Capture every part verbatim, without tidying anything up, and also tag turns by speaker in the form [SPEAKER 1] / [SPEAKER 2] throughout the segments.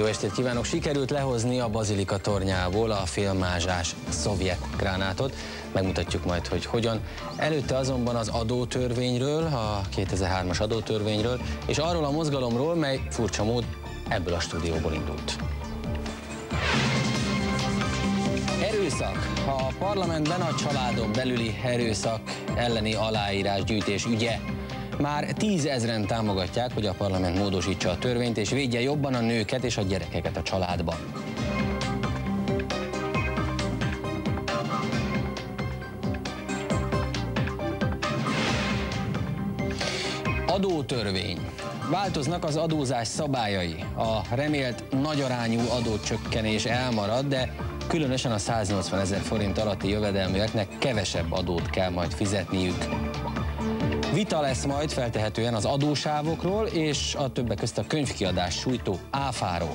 [SPEAKER 1] Jó estét kívánok! Sikerült lehozni a Bazilika tornyából a félmázsás szovjet gránátot. Megmutatjuk majd, hogy hogyan. Előtte azonban az adótörvényről, a kétezer-hármas adótörvényről, és arról a mozgalomról, mely furcsa mód ebből a stúdióból indult. Erőszak. A parlamentben a családon belüli erőszak elleni aláírásgyűjtés ügye. Már tízezren támogatják, hogy a parlament módosítsa a törvényt és védje jobban a nőket és a gyerekeket a családban. Adótörvény. Változnak az adózás szabályai. A remélt nagyarányú adócsökkenés elmarad, de különösen a száznyolcvanezer forint alatti jövedelműeknek kevesebb adót kell majd fizetniük. Vita lesz majd feltehetően az adósávokról és a többek közt a könyvkiadás sújtó áfáról.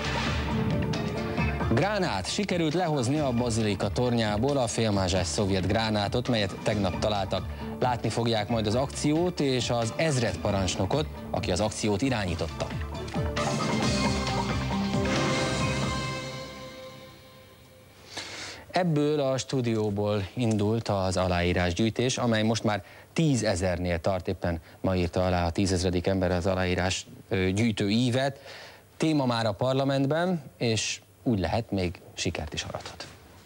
[SPEAKER 1] Gránát. Sikerült lehozni a Bazilika tornyából a félmázsás szovjet gránátot, melyet tegnap találtak. Látni fogják majd az akciót és az ezredparancsnokot, aki az akciót irányította. Ebből a stúdióból indult az aláírásgyűjtés, amely most már tízezernél tart, éppen ma írta alá a tízezredik ember az aláírás gyűjtő ívet. Téma már a parlamentben, és úgy lehet, még sikert is arathat.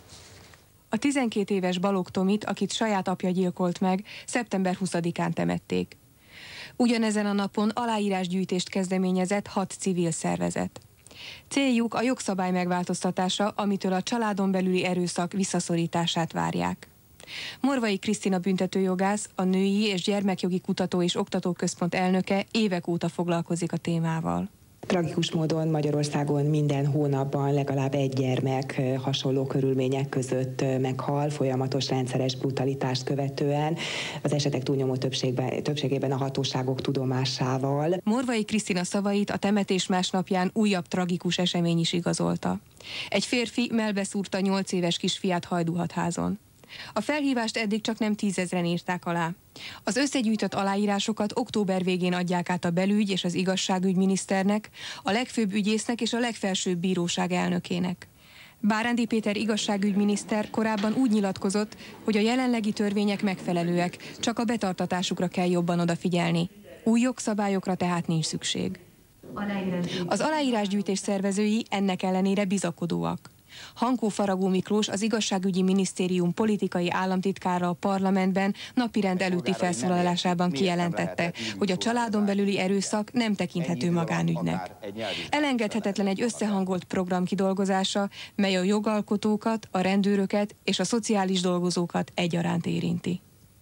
[SPEAKER 2] A tizenkét éves Balogh Tomit, akit saját apja gyilkolt meg, szeptember huszadikán temették. Ugyanezen a napon aláírásgyűjtést kezdeményezett hat civil szervezet. Céljuk a jogszabály megváltoztatása, amitől a családon belüli erőszak visszaszorítását várják. Morvai Krisztina büntetőjogász, a Női és Gyermekjogi Kutató és Oktatóközpont elnöke évek óta foglalkozik a témával.
[SPEAKER 3] Tragikus módon Magyarországon minden hónapban legalább egy gyermek hasonló körülmények között meghal, folyamatos rendszeres brutalitást követően, az esetek túlnyomó többségben, többségében a hatóságok tudomásával.
[SPEAKER 2] Morvai Krisztina szavait a temetés másnapján újabb tragikus esemény is igazolta. Egy férfi mellbeszúrta nyolc éves kisfiát Hajdúhatházon. A felhívást eddig csak nem tízezren írták alá. Az összegyűjtött aláírásokat október végén adják át a belügy és az igazságügyminiszternek, a legfőbb ügyésznek és a legfelsőbb bíróság elnökének. Bárándi Péter igazságügyminiszter korábban úgy nyilatkozott, hogy a jelenlegi törvények megfelelőek, csak a betartatásukra kell jobban odafigyelni. Új jogszabályokra tehát nincs szükség. Az aláírásgyűjtés szervezői ennek ellenére bizakodóak. Hankó Faragó Miklós, az igazságügyi minisztérium politikai államtitkára a parlamentben napirend előtti felszólalásában kijelentette, hogy a családon belüli erőszak nem tekinthető magánügynek. Elengedhetetlen egy összehangolt program kidolgozása, mely a jogalkotókat, a rendőröket és a szociális dolgozókat egyaránt érinti.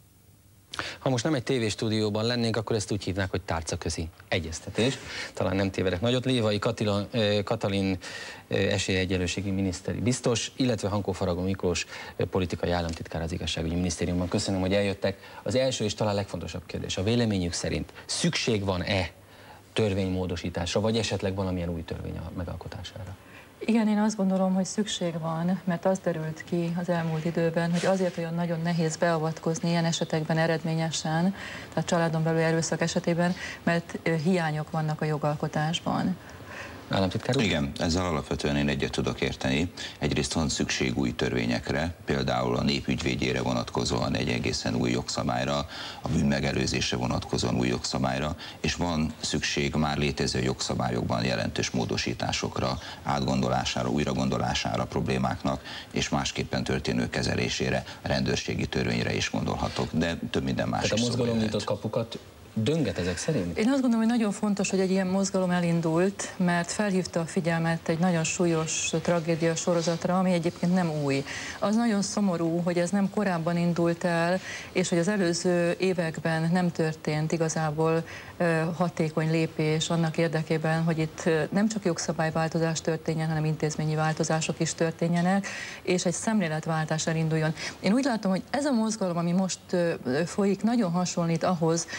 [SPEAKER 1] Ha most nem egy tévéstúdióban lennénk, akkor ezt úgy hívnák, hogy tárcaközi egyeztetés. Talán nem tévedek nagyot. Lévai Katalin, Katalin esélyegyenlőségi miniszteri biztos, illetve Hankó Faragó Miklós politikai államtitkár az igazságügyi minisztériumban. Köszönöm, hogy eljöttek. Az első és talán legfontosabb kérdés. A véleményük szerint szükség van-e törvénymódosításra, vagy esetleg valamilyen új törvény megalkotására?
[SPEAKER 4] Igen, én azt gondolom, hogy szükség van, mert az derült ki az elmúlt időben, hogy azért olyan nagyon nehéz beavatkozni ilyen esetekben eredményesen, tehát családon belül erőszak esetében, mert hiányok vannak a jogalkotásban.
[SPEAKER 1] Államtitkár úr?
[SPEAKER 5] Igen, ezzel alapvetően én egyet tudok érteni. Egyrészt van szükség új törvényekre, például a népügyvédjére vonatkozóan egy egészen új jogszabályra, a bűnmegelőzésre vonatkozóan új jogszabályra, és van szükség már létező jogszabályokban jelentős módosításokra, átgondolására, újragondolására problémáknak, és másképpen történő kezelésére, a rendőrségi törvényre is gondolhatok, de több minden más.
[SPEAKER 1] Tehát a mozgalom nyitott kapukat dönget ezek szerint?
[SPEAKER 4] Én azt gondolom, hogy nagyon fontos, hogy egy ilyen mozgalom elindult, mert felhívta a figyelmet egy nagyon súlyos tragédia sorozatra, ami egyébként nem új. Az nagyon szomorú, hogy ez nem korábban indult el, és hogy az előző években nem történt igazából hatékony lépés annak érdekében, hogy itt nem csak jogszabályváltozás történjen, hanem intézményi változások is történjenek, és egy szemléletváltás elinduljon. Én úgy látom, hogy ez a mozgalom, ami most folyik, nagyon hasonlít ahhoz, amit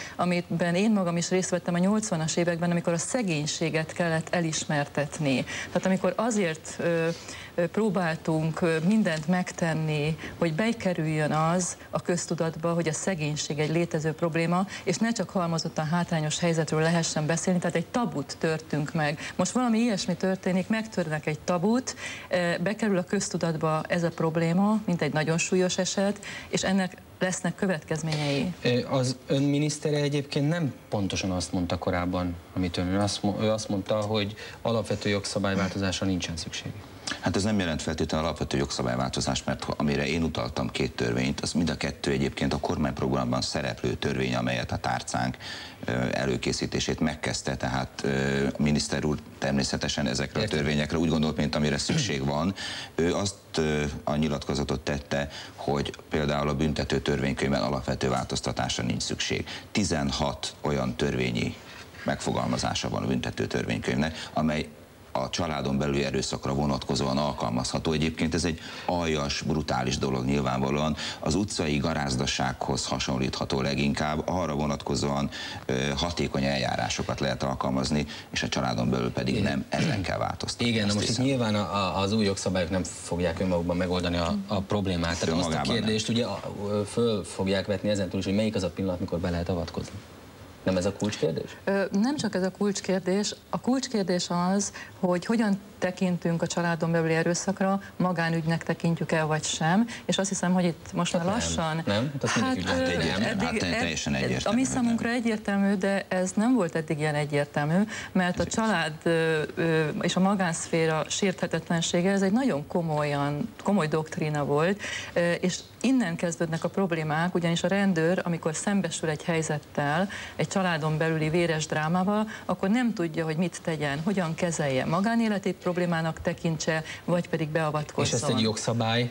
[SPEAKER 4] amiben én magam is részt vettem a nyolcvanas években, amikor a szegénységet kellett elismertetni. Tehát amikor azért ö, ö, próbáltunk ö, mindent megtenni, hogy bekerüljön az a köztudatba, hogy a szegénység egy létező probléma, és ne csak halmozottan hátrányos helyzetről lehessen beszélni, tehát egy tabut törtünk meg. Most valami ilyesmi történik, megtörnek egy tabut, bekerül a köztudatba ez a probléma, mint egy nagyon súlyos eset, és ennek lesznek következményei.
[SPEAKER 1] Az ön minisztere egyébként nem pontosan azt mondta korábban, amit ön, azt, ő azt mondta, hogy alapvető jogszabályváltozásra nincsen szükség.
[SPEAKER 5] Hát ez nem jelent feltétlenül alapvető jogszabályváltozást, mert amire én utaltam két törvényt, az mind a kettő egyébként a kormányprogramban szereplő törvény, amelyet a tárcánk előkészítését megkezdte, tehát a miniszter úr természetesen ezekre a törvényekre úgy gondolt, mint amire szükség van. Ő azt a nyilatkozatot tette, hogy például a büntető törvénykönyvben alapvető változtatásra nincs szükség. tizenhat olyan törvényi megfogalmazása van a büntető törvénykönyvnek, amely a családon belüli erőszakra vonatkozóan alkalmazható. Egyébként ez egy aljas, brutális dolog nyilvánvalóan. Az utcai garázdasághoz hasonlítható leginkább, arra vonatkozóan ö, hatékony eljárásokat lehet alkalmazni, és a családon belül pedig nem, ezen kell változtatni.
[SPEAKER 1] Igen, na most itt nyilván a, a, az új jogszabályok nem fogják önmagukban megoldani a, a problémát. Tehát azt a kérdést nem. ugye föl fogják vetni ezentúl is, hogy melyik az a pillanat, mikor be lehet avatkozni. Nem ez a kulcskérdés?
[SPEAKER 4] Nem csak ez a kulcskérdés. A kulcskérdés az, hogy hogyan tekintünk a családon belüli erőszakra, magánügynek tekintjük el vagy sem, és azt hiszem, hogy itt most már lassan...
[SPEAKER 5] Nem? Hát, hát, eddig, hát teljesen egyértelmű.
[SPEAKER 4] Ami számunkra egyértelmű, de ez nem volt eddig ilyen egyértelmű, mert a család és a magánszféra sérthetetlensége, ez egy nagyon komolyan, komoly doktrína volt, és innen kezdődnek a problémák, ugyanis a rendőr, amikor szembesül egy helyzettel, egy családon belüli véres drámával, akkor nem tudja, hogy mit tegyen, hogyan kezelje, magánéleti problémának tekintse, vagy pedig beavatkozzon.
[SPEAKER 1] És ezt egy jogszabály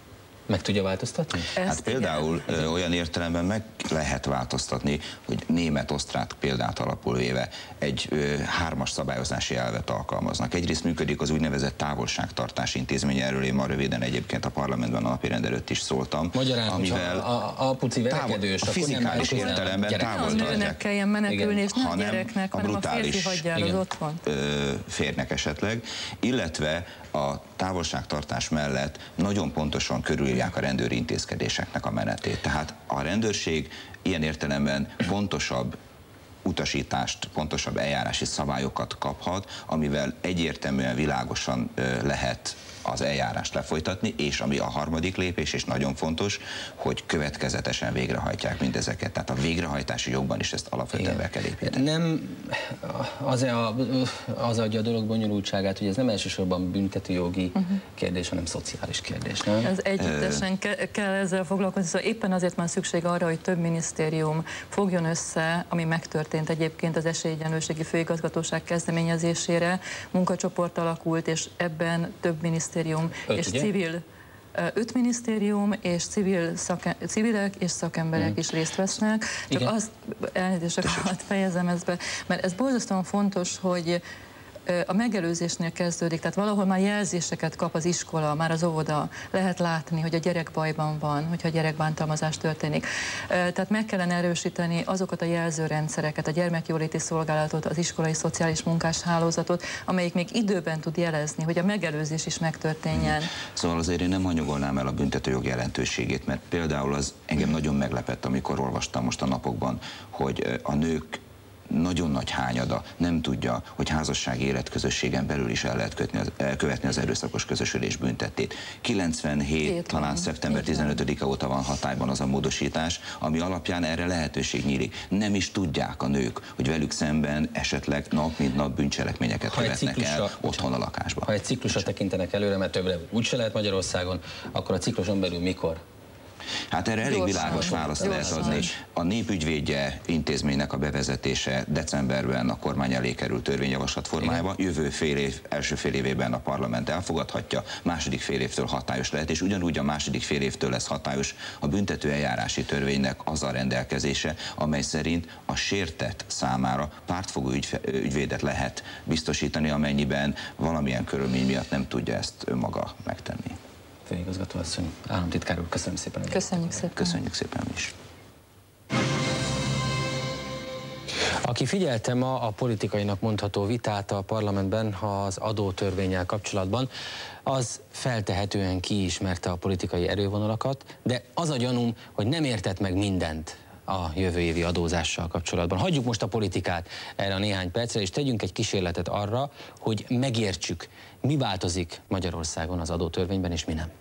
[SPEAKER 1] meg tudja változtatni?
[SPEAKER 5] Hát ezt például igen. olyan értelemben meg lehet változtatni, hogy német-osztrák példát alapul véve egy ö, hármas szabályozási elvet alkalmaznak. Egyrészt működik az úgynevezett távolságtartás intézménye, erről én ma röviden egyébként a parlamentben a napirend előtt is szóltam.
[SPEAKER 1] Magyarán, amivel a, a puci verekedős,
[SPEAKER 5] a fizikális értelemben távol tartják.
[SPEAKER 4] A nőnek kelljen menekülni, és nem gyereknek,
[SPEAKER 5] a
[SPEAKER 4] hanem a férfi hagyja el az otthon.
[SPEAKER 5] Férnek esetleg, illetve a távolságtartás mellett nagyon pontosan körülírják a rendőri intézkedéseknek a menetét. Tehát a rendőrség ilyen értelemben pontosabb utasítást, pontosabb eljárási szabályokat kaphat, amivel egyértelműen világosan lehet az eljárást lefolytatni, és ami a harmadik lépés, és nagyon fontos, hogy következetesen végrehajtják mindezeket. Tehát a végrehajtási jogban is ezt alapvetően be kell építeni.
[SPEAKER 1] Nem az, a, az adja a dolog bonyolultságát, hogy ez nem elsősorban büntetőjogi uh-huh. kérdés, hanem szociális kérdés, nem?
[SPEAKER 4] Ez együttesen ke kell ezzel foglalkozni, szóval éppen azért van szükség arra, hogy több minisztérium fogjon össze, ami megtörtént egyébként az Esélyegyenlőségi Főigazgatóság kezdeményezésére, munkacsoport alakult, és ebben több minisztérium Öt, és ugye? civil, öt minisztérium és civil szake, civilek és szakemberek hmm. is részt vesznek. Csak igen. azt, elnézést, akkor fejezem ezt be, mert ez borzasztóan fontos, hogy a megelőzésnél kezdődik, tehát valahol már jelzéseket kap az iskola, már az óvoda, lehet látni, hogy a gyerek bajban van, hogyha a gyerekbántalmazás történik. Tehát meg kellene erősíteni azokat a jelzőrendszereket, a gyermekjóléti szolgálatot, az iskolai szociális munkás hálózatot, amelyik még időben tud jelezni, hogy a megelőzés is megtörténjen. Hmm.
[SPEAKER 5] Szóval azért én nem hanyagolnám el a büntetőjog jelentőségét, mert például az engem hmm. nagyon meglepett, amikor olvastam most a napokban, hogy a nők nagyon nagy hányada nem tudja, hogy házassági életközösségen belül is el lehet kötni az, követni az erőszakos közösülés büntettét. kilencvenhét, Két talán van. szeptember tizenötödike óta van hatályban az a módosítás, ami alapján erre lehetőség nyílik. Nem is tudják a nők, hogy velük szemben esetleg nap mint nap bűncselekményeket ha követnek ciklusra, el otthon a lakásban.
[SPEAKER 1] Ha egy ciklusra tekintenek előre, mert többre úgyse lehet Magyarországon, akkor a cikluson belül mikor?
[SPEAKER 5] Hát erre elég világos választ lehet adni. A népügyvédje intézménynek a bevezetése decemberben a kormány elé került törvényjavaslat formájában, jövő fél év, első fél évében a parlament elfogadhatja, második fél évtől hatályos lehet, és ugyanúgy a második fél évtől lesz hatályos a büntetőeljárási törvénynek az a rendelkezése, amely szerint a sértett számára pártfogó ügyvédet lehet biztosítani, amennyiben valamilyen körülmény miatt nem tudja ezt önmaga megtenni.
[SPEAKER 1] Főigazgató asszony, államtitkár úr, köszönöm szépen.
[SPEAKER 4] Köszönjük szépen.
[SPEAKER 5] Köszönjük szépen is.
[SPEAKER 1] Aki figyelte ma a politikainak mondható vitát a parlamentben az adótörvénnyel kapcsolatban, az feltehetően kiismerte a politikai erővonalakat, de az a gyanúm, hogy nem értett meg mindent a jövő évi adózással kapcsolatban. Hagyjuk most a politikát erre a néhány percre, és tegyünk egy kísérletet arra, hogy megértsük, mi változik Magyarországon az adótörvényben, és mi nem.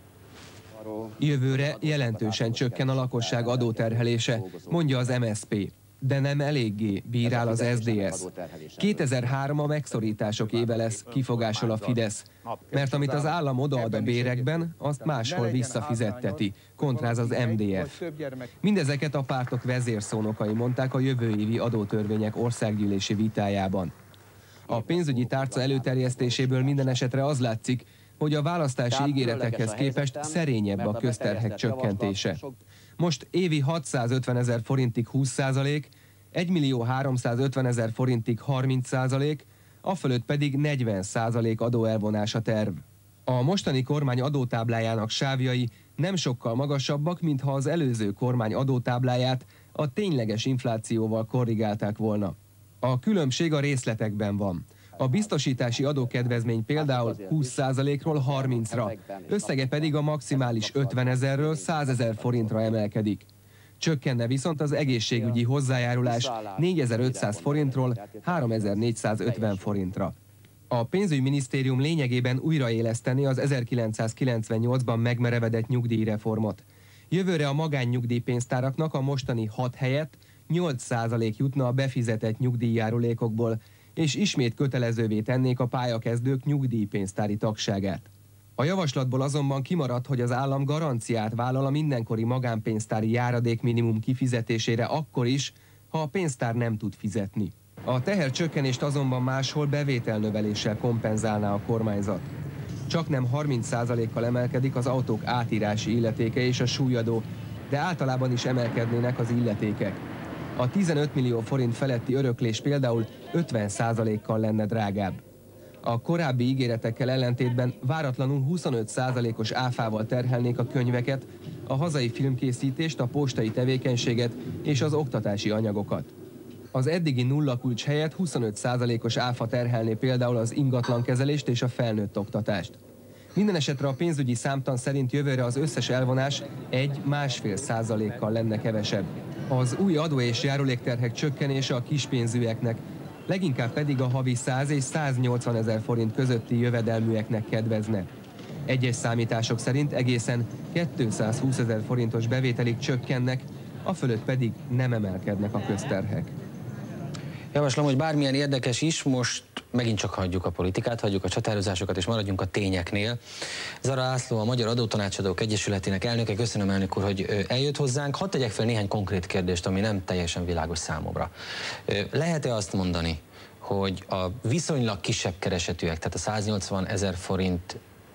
[SPEAKER 6] Jövőre jelentősen csökken a lakosság adóterhelése, mondja az em es zé pé. De nem eléggé, bírál az es zé dé es. kétezer-három a megszorítások éve lesz, kifogásol a Fidesz. Mert amit az állam odaad a bérekben, azt máshol visszafizetteti, kontráz az em dé ef. Mindezeket a pártok vezérszónokai mondták a jövő évi adótörvények országgyűlési vitájában. A pénzügyi tárca előterjesztéséből minden esetre az látszik, hogy a választási ígéretekhez képest szerényebb a közterhek csökkentése. Most évi hatszázötven ezer forintig húsz százalék, egymillió háromszázötven ezer forintig harminc százalék, afölött pedig negyven százalék adóelvonás a terv. A mostani kormány adótáblájának sávjai nem sokkal magasabbak, mintha az előző kormány adótábláját a tényleges inflációval korrigálták volna. A különbség a részletekben van. A biztosítási adókedvezmény például húsz százalékról harmincra, összege pedig a maximális ötven ezerről száz ezer forintra emelkedik. Csökkenne viszont az egészségügyi hozzájárulás négyezer-ötszáz forintról háromezer-négyszázötven forintra. A pénzügyminisztérium lényegében újraéleszteni az ezerkilencszázkilencvennyolcban megmerevedett nyugdíjreformot. Jövőre a magánnyugdíjpénztáraknak a mostani hat helyett nyolc százalék jutna a befizetett nyugdíjjárulékokból, és ismét kötelezővé tennék a pályakezdők nyugdíjpénztári tagságát. A javaslatból azonban kimaradt, hogy az állam garanciát vállal a mindenkori magánpénztári járadék minimum kifizetésére akkor is, ha a pénztár nem tud fizetni. A tehercsökkenést azonban máshol bevételnöveléssel kompenzálná a kormányzat. Csaknem harminc százalékkal emelkedik az autók átírási illetéke és a súlyadó, de általában is emelkednének az illetékek. A tizenöt millió forint feletti öröklés például ötven százalékkal lenne drágább. A korábbi ígéretekkel ellentétben váratlanul huszonöt százalékos áfával terhelnék a könyveket, a hazai filmkészítést, a postai tevékenységet és az oktatási anyagokat. Az eddigi nulla kulcs helyett huszonöt százalékos áfa terhelné például az ingatlankezelést és a felnőtt oktatást. Minden esetre a pénzügyi számtan szerint jövőre az összes elvonás egy-másfél százalékkal lenne kevesebb. Az új adó és járulékterhek csökkenése a kispénzűeknek, leginkább pedig a havi száz és száznyolcvan ezer forint közötti jövedelműeknek kedvezne. Egyes számítások szerint egészen kétszázhúsz ezer forintos bevételig csökkennek, a fölött pedig nem emelkednek a közterhek.
[SPEAKER 1] Javaslom, hogy bármilyen érdekes is, most megint csak hagyjuk a politikát, hagyjuk a csatározásokat, és maradjunk a tényeknél. Zara László, a Magyar Adótanácsadók Egyesületének elnöke, köszönöm, elnök úr, hogy eljött hozzánk. Hadd tegyek fel néhány konkrét kérdést, ami nem teljesen világos számomra. Lehet-e azt mondani, hogy a viszonylag kisebb keresetűek, tehát a száznyolcvan ezer forint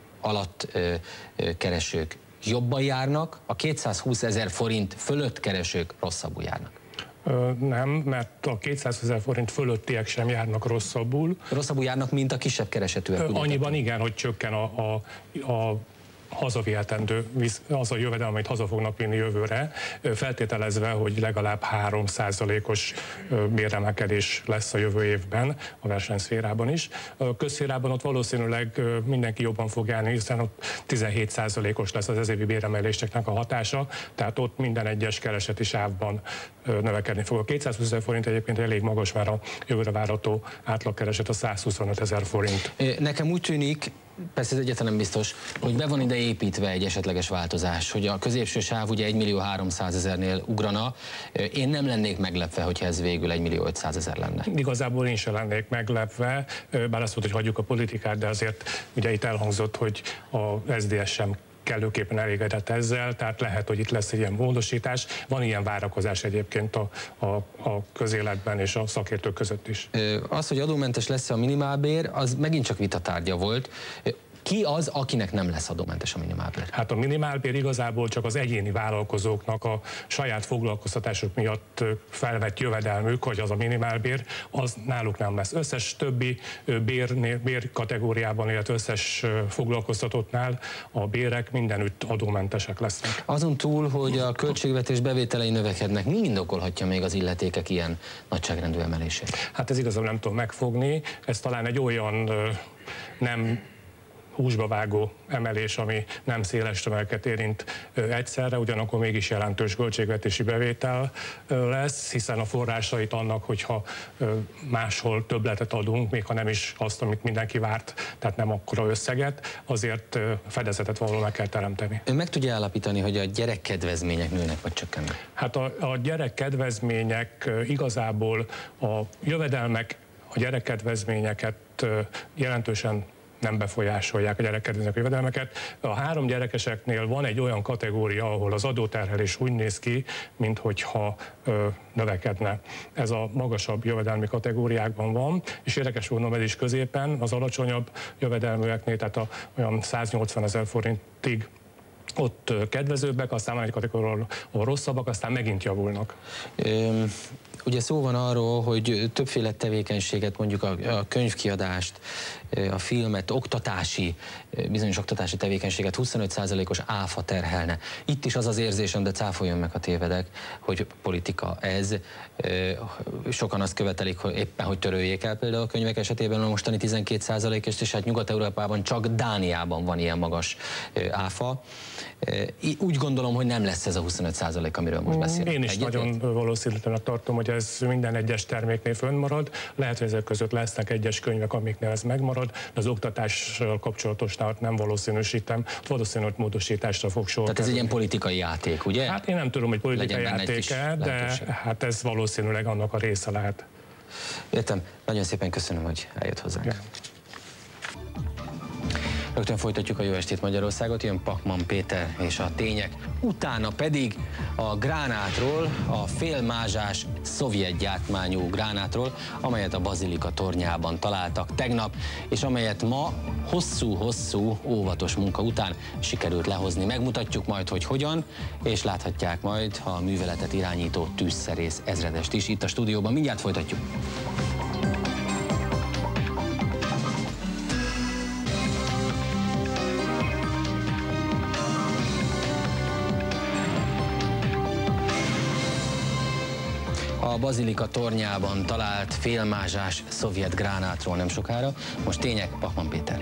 [SPEAKER 1] alatt keresők jobban járnak, a kétszázhúsz ezer forint fölött keresők rosszabbul járnak?
[SPEAKER 7] Nem, mert a kétszáz ezer forint fölöttiek sem járnak rosszabbul.
[SPEAKER 1] Rosszabbul járnak, mint a kisebb keresetűek.
[SPEAKER 7] Annyiban igen, hogy csökken a, a, a hazavihetendő, az a jövedelem, amit haza fognak vinni jövőre, feltételezve, hogy legalább három százalékos béremelkedés lesz a jövő évben a versenyszférában is. A közszférában ott valószínűleg mindenki jobban fog járni, hiszen ott tizenhét százalékos lesz az ezévi béremeléseknek a hatása, tehát ott minden egyes kereseti sávban növekedni fog. A kétszázhúsz ezer forint egyébként elég magas, már a jövőre várható átlagkereset a százhuszonöt ezer forint.
[SPEAKER 1] Nekem úgy tűnik, persze ez egyáltalán nem biztos, hogy be van ide építve egy esetleges változás, hogy a középső sáv ugye egymillió háromszázezernél ugrana. Én nem lennék meglepve, hogyha ez végül egymillió ötszázezer lenne.
[SPEAKER 7] Igazából én sem lennék meglepve, bár azt mondta, hogy hagyjuk a politikát, de azért ugye itt elhangzott, hogy a es zé dé es sem kellőképpen elégedett ezzel, tehát lehet, hogy itt lesz egy ilyen módosítás. Van ilyen várakozás egyébként a, a, a közéletben és a szakértők között is.
[SPEAKER 1] Az, hogy adómentes lesz a minimálbér, az megint csak vitatárgya volt. Ki az, akinek nem lesz adómentes a minimálbér?
[SPEAKER 7] Hát a minimálbér igazából csak az egyéni vállalkozóknak a saját foglalkoztatásuk miatt felvett jövedelmük, hogy az a minimálbér, az náluk nem lesz. Összes többi bér, bér kategóriában, illetve összes foglalkoztatottnál a bérek mindenütt adómentesek lesznek.
[SPEAKER 1] Azon túl, hogy a költségvetés bevételei növekednek, mi indokolhatja még az illetékek ilyen nagyságrendű emelését?
[SPEAKER 7] Hát ez igazából nem tudom megfogni, ez talán egy olyan nem húsba vágó emelés, ami nem széles tömegeket érint egyszerre, ugyanakkor mégis jelentős költségvetési bevétel lesz, hiszen a forrásait annak, hogyha máshol többletet adunk, még ha nem is azt, amit mindenki várt, tehát nem akkora összeget, azért fedezetet valahol meg kell teremteni.
[SPEAKER 1] Ön meg tudja állapítani, hogy a gyerekkedvezmények nőnek vagy csökkennek?
[SPEAKER 7] Hát a, a gyerekkedvezmények igazából a jövedelmek, a gyerekkedvezményeket jelentősen nem befolyásolják a gyerekkedvezmények jövedelmeket. A három gyerekeseknél van egy olyan kategória, ahol az adóterhelés úgy néz ki, minthogyha ö, növekedne. Ez a magasabb jövedelmi kategóriákban van, és érdekes volna ez is középen, az alacsonyabb jövedelműeknél, tehát a, olyan száznyolcvanezer forintig ott kedvezőbbek, aztán van egy kategória, ahol rosszabbak, aztán megint javulnak.
[SPEAKER 1] Üm, ugye szó van arról, hogy többféle tevékenységet, mondjuk a, a könyvkiadást, a filmet, oktatási, bizonyos oktatási tevékenységet huszonöt százalékos áfa terhelne. Itt is az az érzésem, de cáfoljon meg, ha tévedek, hogy politika ez. Sokan azt követelik, hogy éppen, hogy töröljék el például a könyvek esetében a mostani tizenkét százalékos, és hát Nyugat-Európában csak Dániában van ilyen magas áfa. Úgy gondolom, hogy nem lesz ez a huszonöt százalék, amiről most beszélünk.
[SPEAKER 7] Én is
[SPEAKER 1] Egyetlen?
[SPEAKER 7] nagyon valószínűtlenek tartom, hogy ez minden egyes terméknél fönnmarad. Lehet, hogy ezek között lesznek egyes könyvek, amiknél ez megmarad, de az oktatással kapcsolatosnál nem valószínűsítem. Valószínűleg módosításra fog sor.
[SPEAKER 1] Tehát ez egy ilyen politikai játék, ugye?
[SPEAKER 7] Hát én nem tudom, hogy politikai játék-e, de hát ez valószínűleg annak a része lehet.
[SPEAKER 1] Értem. Nagyon szépen köszönöm, hogy eljött hozzánk. Ja. Rögtön folytatjuk a Jó estét Magyarországot, jön Pachmann Péter és a tények. Utána pedig a gránátról, a félmázsás szovjet gyártmányú gránátról, amelyet a Bazilika tornyában találtak tegnap, és amelyet ma hosszú-hosszú óvatos munka után sikerült lehozni. Megmutatjuk majd, hogy hogyan, és láthatják majd a műveletet irányító tűzszerész ezredest is itt a stúdióban. Mindjárt folytatjuk. A Bazilika tornyában talált félmázsás szovjet gránátról nem sokára. Most tények, Pachmann Péter.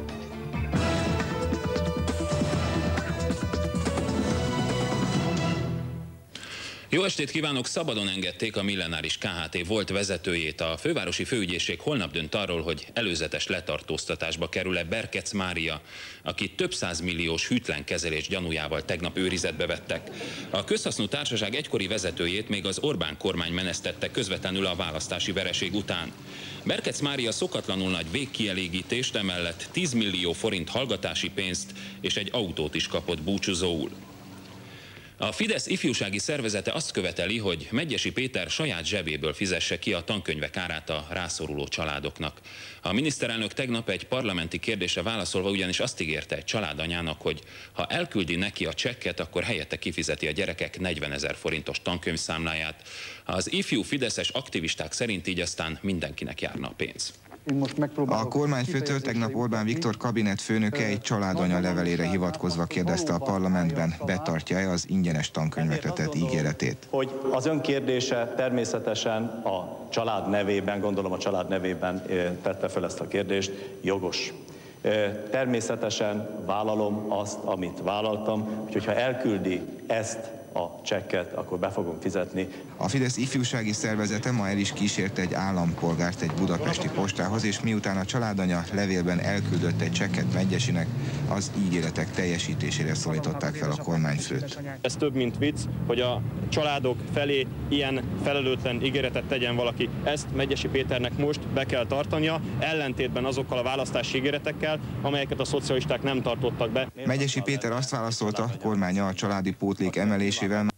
[SPEAKER 8] Jó estét kívánok! Szabadon engedték a Millenáris ká há té volt vezetőjét. A fővárosi főügyészség holnap dönt arról, hogy előzetes letartóztatásba kerül-e Berkec Mária, akit több százmilliós hűtlen kezelés gyanújával tegnap őrizetbe vettek. A közhasznú társaság egykori vezetőjét még az Orbán kormány menesztette közvetlenül a választási vereség után. Berkec Mária szokatlanul nagy végkielégítést, emellett tíz millió forint hallgatási pénzt és egy autót is kapott búcsúzóul. A Fidesz ifjúsági szervezete azt követeli, hogy Medgyessy Péter saját zsebéből fizesse ki a tankönyvek árát a rászoruló családoknak. A miniszterelnök tegnap egy parlamenti kérdésre válaszolva ugyanis azt ígérte egy családanyának, hogy ha elküldi neki a csekket, akkor helyette kifizeti a gyerekek negyvenezer forintos tankönyvszámláját. Az ifjú fideszes aktivisták szerint így aztán mindenkinek járna a pénz.
[SPEAKER 9] A kormányfőtől tegnap Orbán Viktor kabinetfőnöke egy családanya levelére hivatkozva kérdezte a parlamentben, betartja-e az ingyenes tankönyvekre tett ígéretét.
[SPEAKER 10] Hogy az ön kérdése természetesen a család nevében, gondolom a család nevében tette fel ezt a kérdést, jogos. Természetesen vállalom azt, amit vállaltam, úgyhogy ha elküldi ezt a csekket, akkor be fogom fizetni.
[SPEAKER 9] A Fidesz ifjúsági szervezete ma el is kísérte egy állampolgárt egy budapesti postához, és miután a családanya levélben elküldött egy csekket Medgyessy-nek, az ígéretek teljesítésére szólították fel a kormányfőt.
[SPEAKER 11] Ez több, mint vicc, hogy a családok felé ilyen felelőtlen ígéretet tegyen valaki. Ezt Medgyessy Péternek most be kell tartania, ellentétben azokkal a választási ígéretekkel, amelyeket a szocialisták nem tartottak be.
[SPEAKER 9] Medgyessy Péter azt válaszolta, kormánya a családi pótlék emelésével